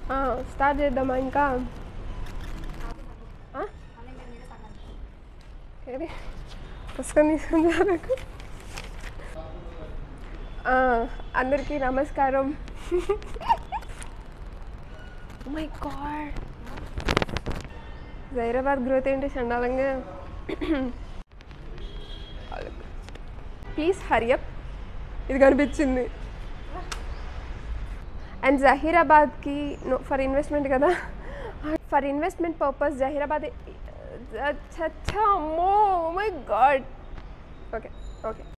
Start చేద్దామా ఇంకా? పుస్తకం తీసుకుని నాకు అందరికీ నమస్కారం. మై గాడ్, జైరాబాద్ గ్రోత్ ఏంటి చండాలంగా. ప్లీజ్ హరీ అప్, ఇది కనిపించింది. అండ్ జహీరాబాద్కి ఫర్ ఇన్వెస్ట్మెంట్ కదా, ఫర్ ఇన్వెస్ట్మెంట్ పర్పస్ జహీరాబాద్. అమ్మో మై గాడ్. Okay okay.